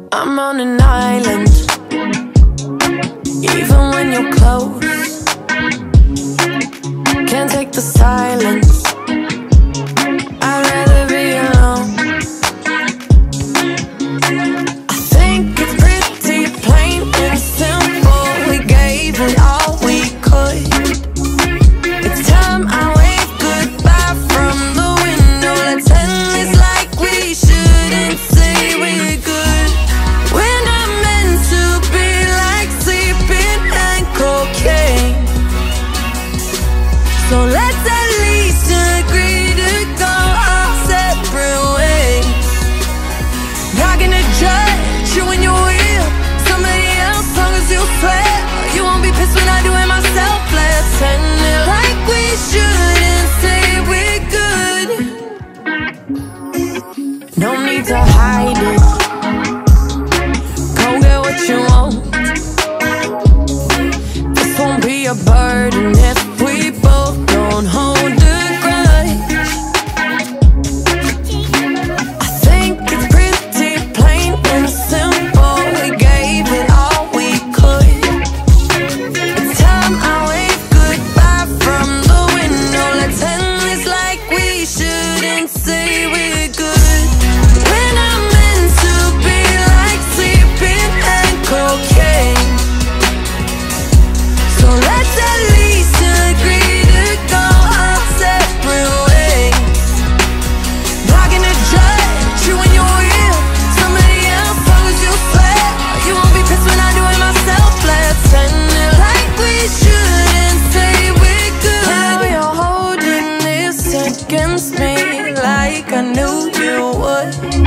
I'm on an island, even when you're close. Can't take the silence, I'd rather be alone. I think it's pretty plain and simple. We gave it all we could. It's time I wave goodbye from the window. Let's end this like we shouldn't say we're good. We're not meant to be like sleeping and cocaine. So let's at least agree to go our separate ways. Not gonna judge you when you're with somebody else, long as you swear you won't be pissed when I do it myself. Let's end it like we shouldn't say we're good. No need to hide it, go get what you want. This won't be a burden if we both don't hold a grudge. I think it's pretty plain and simple. We gave it all we could. It's time I wave goodbye from the window. Let's end this like we shouldn't say we're good. We're not meant to be like sleeping and cocaine. So let's at least agree to go our separate ways. Not gonna judge you when you're with somebody else, long as you swear you won't be pissed when I do it myself. Let's end it like we shouldn't say we're good. Now you're holding this against me like I knew you would.